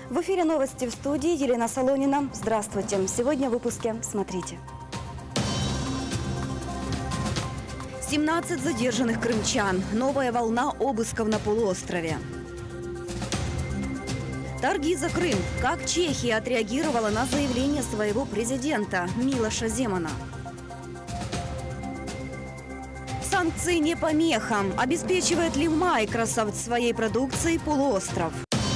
В эфире новости в студии Елена Солонина. Здравствуйте. Сегодня в выпуске смотрите. 17 задержанных крымчан. Новая волна обысков на полуострове. Торги за Крым. Как Чехия отреагировала на заявление своего президента Милоша Земана. Санкции не помеха. Обеспечивает ли Microsoft своей продукцией полуостров?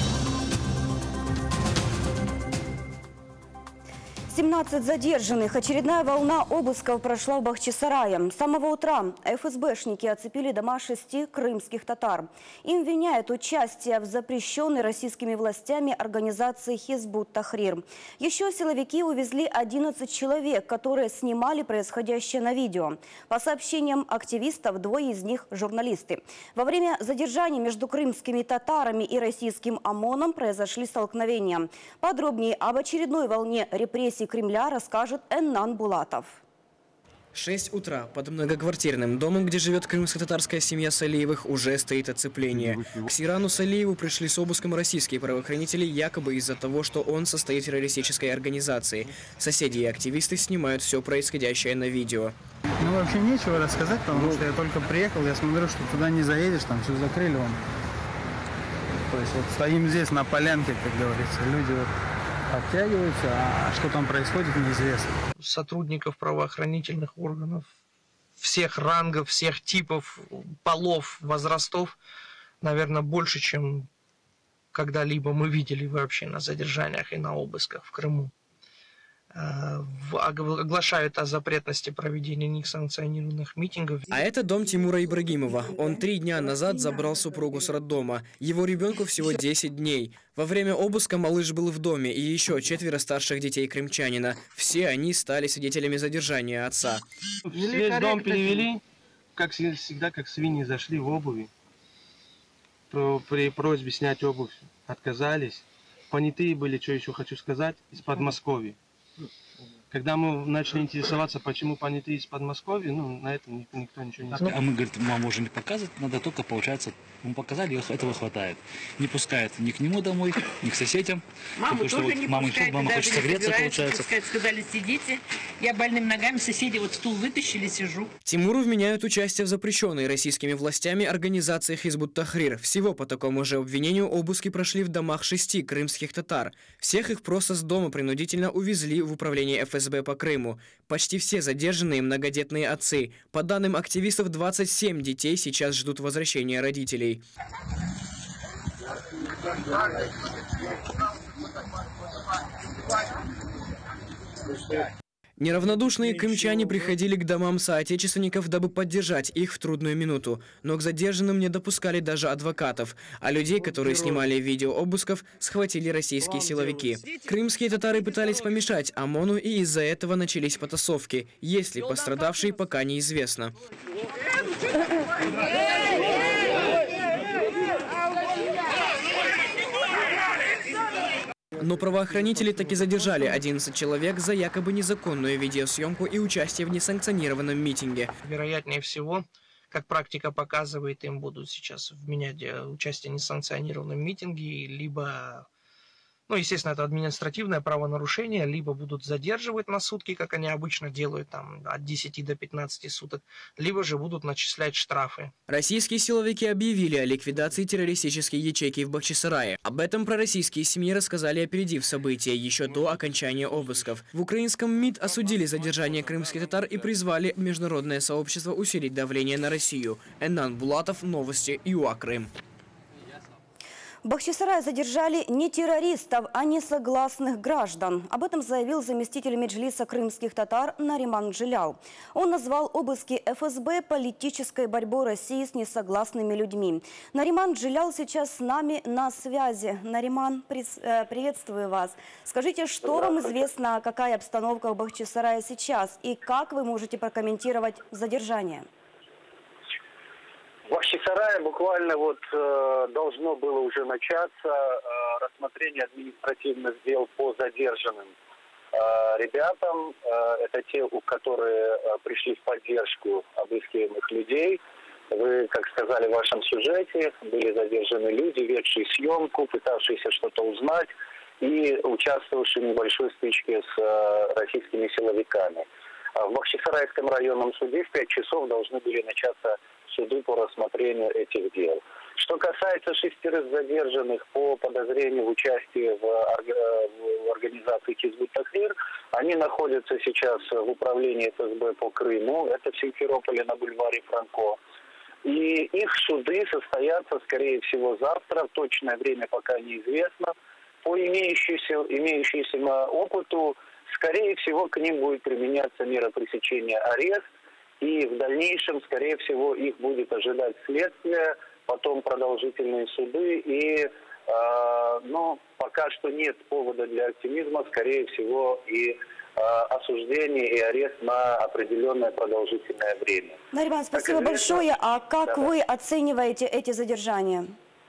17 задержанных. Очередная волна обысков прошла в Бахчисарае. С самого утра ФСБшники оцепили дома 6 крымских татар. Им виняют участие в запрещенной российскими властями организации Хизбут-Тахрир. Еще силовики увезли 11 человек, которые снимали происходящее на видео. По сообщениям активистов, 2 из них – журналисты. Во время задержания между крымскими татарами и российским ОМОНом произошли столкновения. Подробнее об очередной волне репрессий Кремля расскажет Эннан Булатов. 6 утра. Под многоквартирным домом, где живет крымско-татарская семья Салиевых, уже стоит оцепление. К Сирану Салиеву пришли с обыском российские правоохранители якобы из-за того, что он состоит в террористической организации. Соседи и активисты снимают все происходящее на видео. Ну, вообще нечего рассказать, потому что я только приехал, я смотрю, что туда не заедешь, там все закрыли. То есть вот стоим здесь на полянке, как говорится, люди вот подтягиваются, а что там происходит, неизвестно. Сотрудников правоохранительных органов всех рангов, всех типов, полов, возрастов, наверное, больше, чем когда-либо мы видели вообще на задержаниях и на обысках в Крыму. Оглашают о запретности проведения несанкционированных митингов. А это дом Тимура Ибрагимова. Он 3 дня назад забрал супругу с роддома. Его ребенку всего 10 дней. Во время обыска малыш был в доме и еще 4 старших детей крымчанина. Все они стали свидетелями задержания отца. Весь дом перевели, как всегда, как свиньи зашли в обуви. При просьбе снять обувь отказались. Понятые были, что еще хочу сказать, из Подмосковья. Когда мы начали интересоваться, почему понятые из Подмосковья, на это никто ничего не сказал. А мы, говорит, маму уже не показывать, надо только, получается, мы показали, этого хватает. Не пускают ни к нему домой, ни к соседям. Маму тоже вот, не пускают, мама хочет согреться, получается. Сказали, сидите, я больными ногами, соседи вот стул вытащили, сижу. Тимуру вменяют участие в запрещенной российскими властями организации Хизбут-Тахрир. Всего по такому же обвинению обыски прошли в домах 6 крымских татар. Всех их просто с дома принудительно увезли в управление ФСБ по Крыму. Почти все задержанные многодетные отцы. По данным активистов, 27 детей сейчас ждут возвращения родителей. Неравнодушные крымчане приходили к домам соотечественников, дабы поддержать их в трудную минуту. Но к задержанным не допускали даже адвокатов, а людей, которые снимали видео обысков, схватили российские силовики. Крымские татары пытались помешать ОМОНу, и из-за этого начались потасовки. Есть ли пострадавшие, пока неизвестно. Но правоохранители таки задержали 11 человек за якобы незаконную видеосъемку и участие в несанкционированном митинге. Вероятнее всего, как практика показывает, им будут сейчас вменять участие в несанкционированном митинге, либо, естественно, это административное правонарушение, либо будут задерживать на сутки, как они обычно делают, там, от 10 до 15 суток, либо же будут начислять штрафы. Российские силовики объявили о ликвидации террористической ячейки в Бахчисарае. Об этом пророссийские СМИ рассказали, опередив события еще до окончания обысков. В украинском МИД осудили задержание крымских татар и призвали международное сообщество усилить давление на Россию. Эннан Булатов, новости ЮА Крым. В Бахчисарае задержали не террористов, а несогласных граждан. Об этом заявил заместитель меджлиса крымских татар Нариман Джилял. Он назвал обыски ФСБ политической борьбой России с несогласными людьми. Нариман Джилял сейчас с нами на связи. Нариман, приветствую вас. Скажите, что вам известно, какая обстановка в Бахчисарае сейчас и как вы можете прокомментировать задержание? В Бахчисарае буквально должно было уже начаться рассмотрение административных дел по задержанным ребятам. Это те, которые пришли в поддержку обыскиваемых людей. Вы, как сказали в вашем сюжете, были задержаны люди, ведшие съемку, пытавшиеся что-то узнать и участвовавшие в небольшой стычке с российскими силовиками. В Бахчисарайском районном суде в 5 часов должны были начаться суды по рассмотрению этих дел. Что касается 6 задержанных по подозрению в участии в организации Хизбут-Тахрир, они находятся сейчас в управлении ФСБ по Крыму, это в Симферополе на бульваре Франко. И их суды состоятся, скорее всего, завтра, точное время пока неизвестно. По имеющемуся опыту, скорее всего, к ним будет применяться мера пресечения арест, и в дальнейшем, скорее всего, их будет ожидать следствие, потом продолжительные суды, и пока что нет повода для оптимизма, скорее всего, и осуждение и арест на определенное продолжительное время. Нариман, спасибо большое. А как вы оцениваете эти задержания?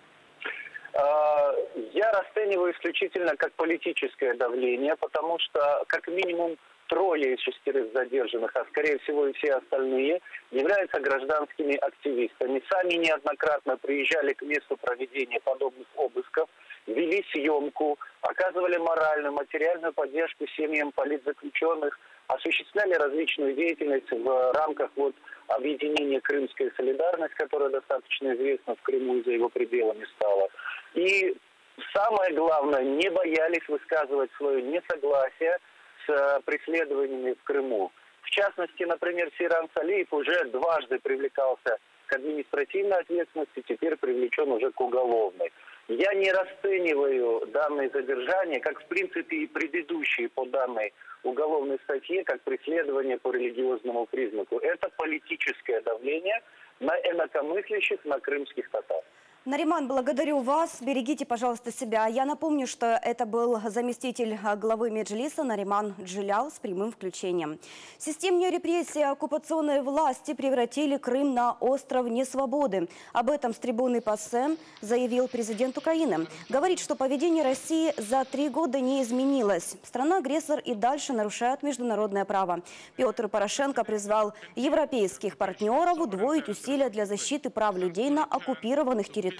Я расцениваю исключительно как политическое давление, потому что как минимум 3 из 6 задержанных, а скорее всего и все остальные, являются гражданскими активистами. Сами неоднократно приезжали к месту проведения подобных обысков, вели съемку, оказывали моральную, материальную поддержку семьям политзаключенных, осуществляли различную деятельность в рамках объединения «Крымская солидарность», которая достаточно известна в Крыму и за его пределами стала. И самое главное, не боялись высказывать свое несогласие с преследованиями в Крыму. В частности, например, Сейран Салиев уже дважды привлекался к административной ответственности, теперь привлечен уже к уголовной. Я не расцениваю данные задержания, как в принципе и предыдущие по данной уголовной статье, как преследование по религиозному признаку. Это политическое давление на инакомыслящих, на крымских татар. Нариман, благодарю вас. Берегите, пожалуйста, себя. Я напомню, что это был заместитель главы Меджлиса Нариман Джилял с прямым включением. Системные репрессии оккупационной власти превратили Крым на остров несвободы. Об этом с трибуны ПАСЕ заявил президент Украины. Говорит, что поведение России за 3 года не изменилось. Страна-агрессор и дальше нарушает международное право. Петр Порошенко призвал европейских партнеров удвоить усилия для защиты прав людей на оккупированных территориях.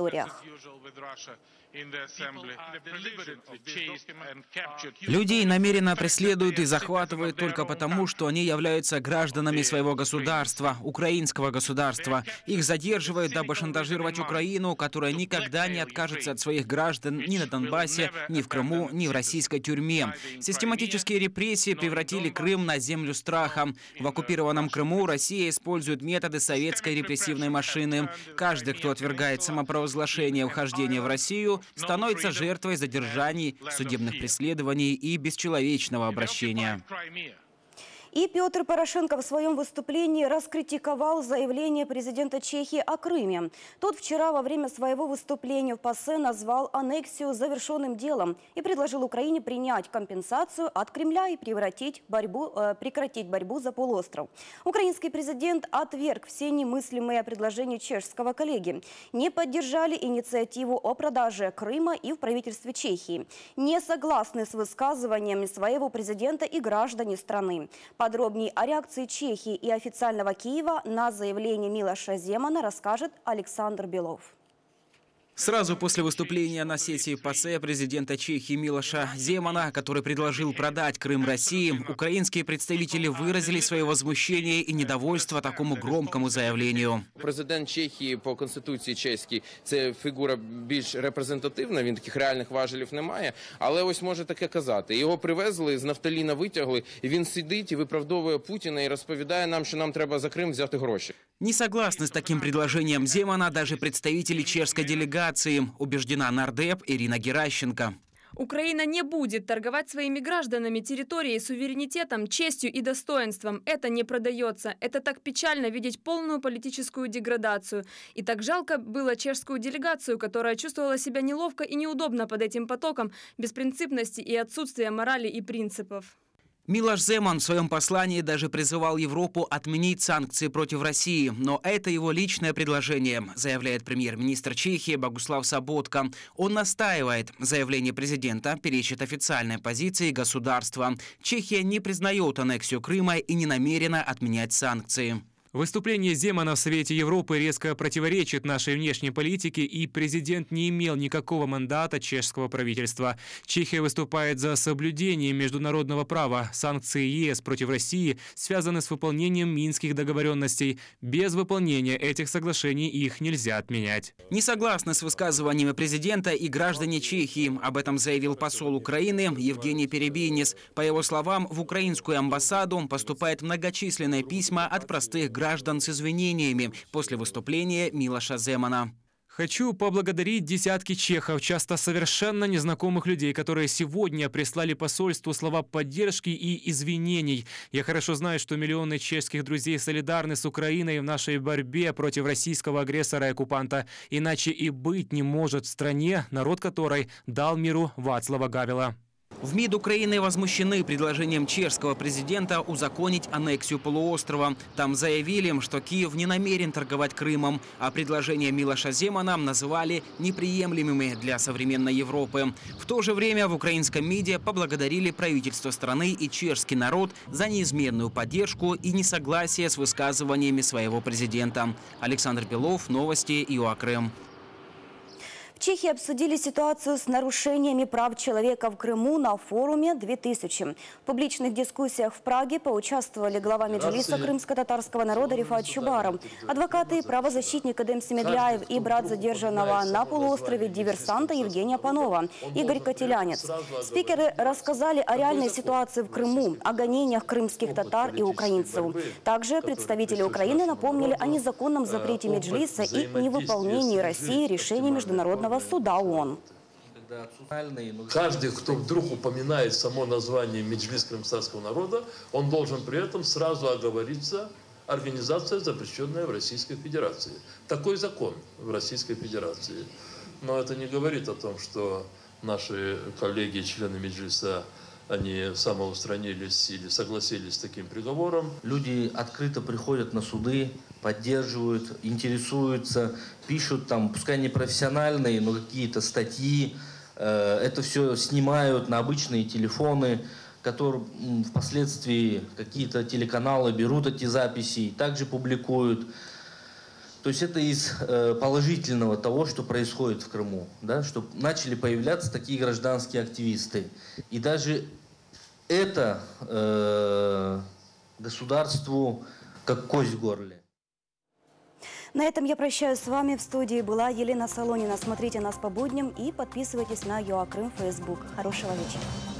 Людей намеренно преследуют и захватывают только потому, что они являются гражданами своего государства, украинского государства. Их задерживают, дабы шантажировать Украину, которая никогда не откажется от своих граждан ни на Донбассе, ни в Крыму, ни в российской тюрьме. Систематические репрессии превратили Крым на землю страха. В оккупированном Крыму Россия использует методы советской репрессивной машины. Каждый, кто отвергает самопровозглашение вхождения в Россию, становится жертвой задержаний, судебных преследований и бесчеловечного обращения. И Петр Порошенко в своем выступлении раскритиковал заявление президента Чехии о Крыме. Тот вчера во время своего выступления в ПАСЕ назвал аннексию завершенным делом и предложил Украине принять компенсацию от Кремля и прекратить борьбу за полуостров. Украинский президент отверг все немыслимые предложения чешского коллеги. Не поддержали инициативу о продаже Крыма и в правительстве Чехии. Не согласны с высказываниями своего президента и граждане страны. Подробнее о реакции Чехии и официального Киева на заявление Милоша Земана расскажет Александр Белов. Сразу после выступления на сессии ПАСЕ президента Чехии Милоша Земана, который предложил продать Крым России, украинские представители выразили свое возмущение и недовольство такому громкому заявлению. Президент Чехії по Конституції чеській – це фігура більш репрезентативна, він таких реальних важелів не має, але ось може таке казати. Його привезли, з нафталіна витягли, і він сидить і виправдовує Путіна і розповідає нам, що нам треба за Крим взяти гроші. Не согласны с таким предложением Земана даже представители чешской делегации, убеждена нардеп Ирина Геращенко. Украина не будет торговать своими гражданами территорией, суверенитетом, честью и достоинством. Это не продается. Это так печально видеть полную политическую деградацию. И так жалко было чешскую делегацию, которая чувствовала себя неловко и неудобно под этим потоком беспринципности и отсутствия морали и принципов. Милош Земан в своем послании даже призывал Европу отменить санкции против России. Но это его личное предложение, заявляет премьер-министр Чехии Богуслав Саботка. Он настаивает, заявление президента перечит официальной позиции государства. Чехия не признает аннексию Крыма и не намерена отменять санкции. Выступление Земана в Совете Европы резко противоречит нашей внешней политике, и президент не имел никакого мандата чешского правительства. Чехия выступает за соблюдение международного права. Санкции ЕС против России связаны с выполнением минских договоренностей. Без выполнения этих соглашений их нельзя отменять. Не согласны с высказываниями президента и граждане Чехии. Об этом заявил посол Украины Евгений Перебийнес. По его словам, в украинскую амбассаду поступают многочисленные письма от простых граждан с извинениями после выступления Милоша Земана. Хочу поблагодарить десятки чехов, часто совершенно незнакомых людей, которые сегодня прислали посольству слова поддержки и извинений. Я хорошо знаю, что миллионы чешских друзей солидарны с Украиной в нашей борьбе против российского агрессора и оккупанта. Иначе и быть не может в стране, народ которой дал миру Вацлава Гавела. В МИД Украины возмущены предложением чешского президента узаконить аннексию полуострова. Там заявили, что Киев не намерен торговать Крымом, а предложения Милоша Земана называли неприемлемыми для современной Европы. В то же время в украинском МИДе поблагодарили правительство страны и чешский народ за неизменную поддержку и несогласие с высказываниями своего президента. Александр Белов, новости ЮАКрым. В Чехии обсудили ситуацию с нарушениями прав человека в Крыму на форуме 2000. В публичных дискуссиях в Праге поучаствовали глава Меджлиса крымско-татарского народа Рифат Чубаров, адвокаты и правозащитник Эдем Семедляев и брат задержанного на полуострове диверсанта Евгения Панова, Игорь Котелянец. Спикеры рассказали о реальной ситуации в Крыму, о гонениях крымских татар и украинцев. Также представители Украины напомнили о незаконном запрете Меджлиса и невыполнении России решений Международного суда ООН. Каждый, кто вдруг упоминает само название Меджлис крымского народа, он должен при этом сразу оговориться: организация, запрещенная в Российской Федерации. Такой закон в Российской Федерации. Но это не говорит о том, что наши коллеги, члены Меджлиса, они самоустранились или согласились с таким приговором. Люди открыто приходят на суды, поддерживают, интересуются, пишут там, пускай не профессиональные, но какие-то статьи. Это все снимают на обычные телефоны, которые впоследствии какие-то телеканалы берут эти записи и также публикуют. То есть это из положительного того, что происходит в Крыму, да, что начали появляться такие гражданские активисты. И даже это государству как кость в горле. На этом я прощаюсь с вами. В студии была Елена Солонина. Смотрите нас по будням и подписывайтесь на ЮАКрым Facebook. Хорошего вечера.